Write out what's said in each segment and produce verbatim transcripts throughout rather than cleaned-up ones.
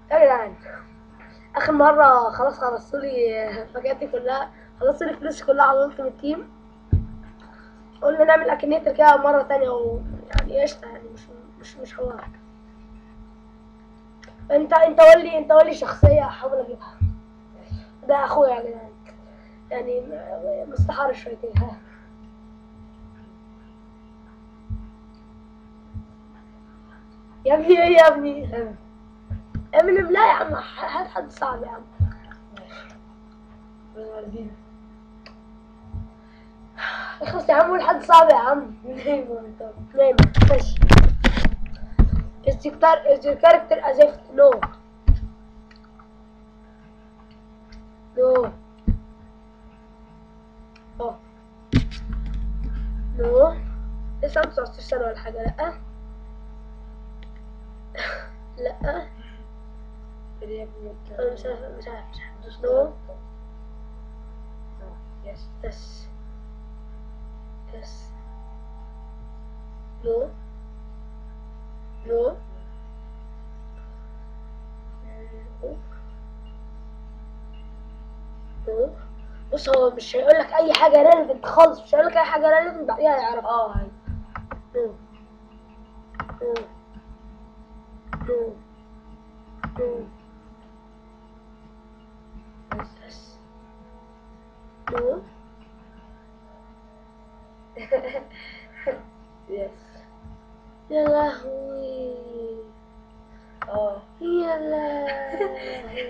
يا جدعان اخر مره خلاص خلصتوا لي فاجاتي كلها، خلصتوا لي فلوسي كلها على الالتيميت تيم. قلنا نعمل اكنيتر كده مره تانية ويعني قشطه يعني مش مش مش حوار. انت انت قول لي انت قول لي شخصيه احاول اجيبها. ده اخويا يا جدعان يعني مستحار شويتين. ها يا ابني ايه يا ابني؟ امينيم لا يا عم، هات حد صعب يا عم. ماشي. اخلص يا عم قول حد صعب يا عم. نيمار. طب نيمار ماشي. Is your, char- is your character as if no no اه no لسه عنده تسعتاشر سنة ولا حاجة؟ لأ لأ أنا مش عارف مش عارف مش عارف no يس yes yes no no no. بص هو مش هيقول لك أي حاجة ريليفنت خالص، مش هيقول لك أي حاجة ريليفنت بعديها هيعرفها. اه عادي. no no no no yes no يس. يا لهوي اه يا لهوي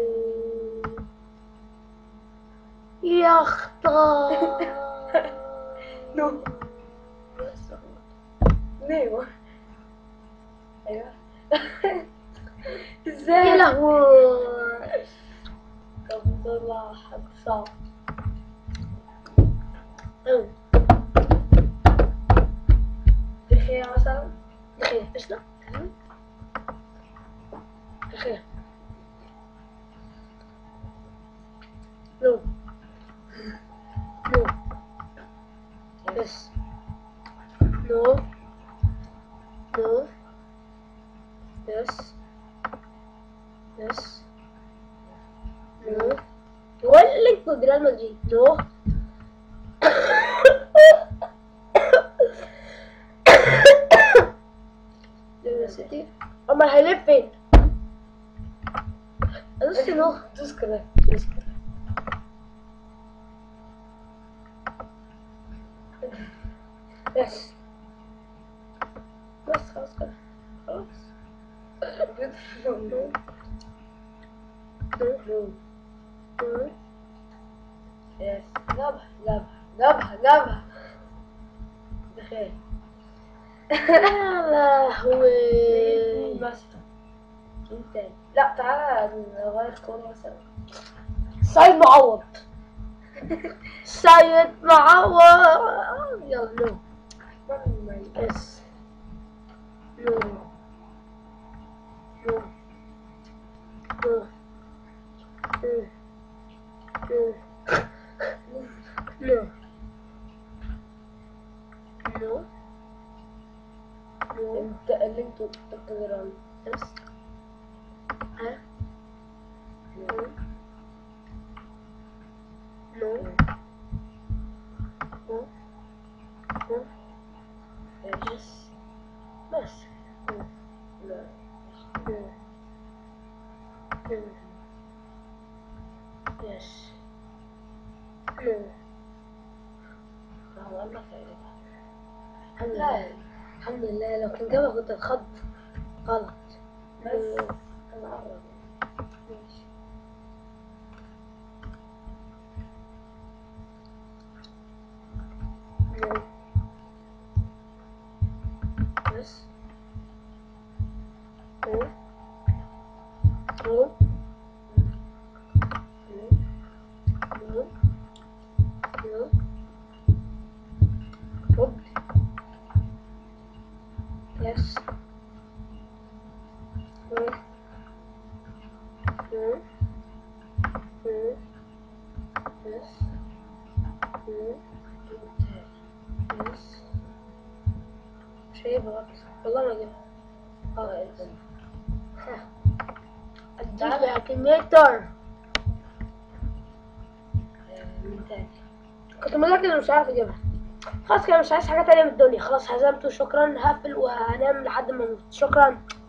يا اختار نو. نيمار. ايوه. يا ازاي؟ لهوي. طب نطلع حد صعب. أوي. دخية مثلا. دخيل قشطة دخيل نو نو يس نو نو يس يس نو. هو إيه اللي لينك ضد ريال مدريد؟ نو ليفر سيتي. امال هيلف فين؟ ادوس نو. دوس كده. يس بس خلاص كده خلاص. نو نو نو. يس. جابها جابها جابها جابها. دخية. يا لهوي. مثلا مين تاني؟ لا تعالى نغير كورة مثلا. سيد معوض. سيد معوض. يلا نو يس نو نو نو نو نو نو نو. انت اللي انتوا بتقدروا. يس ها نو نو نو نو يس بس نو لا. نو نو يس نو. هو قال لك ايه؟ الحمد لله الحمد لله لو كان جابها كنت اتخض غلط. بس انا اعرف. ماشي نو يس نو نو نو نو هوب يس نو نو نو يس نو يس. مش هجيبها والله والله ما هجيبها. اه ايه ده؟ ها تعالى. يا كنيتر. من تاني. كنت متأكد إنه مش عارف أجيبها. خلاص كده مش عايز حاجة تانية من الدنيا، خلاص هزمته، شكرا، هقفل وهنام لحد ما أموت، شكرا.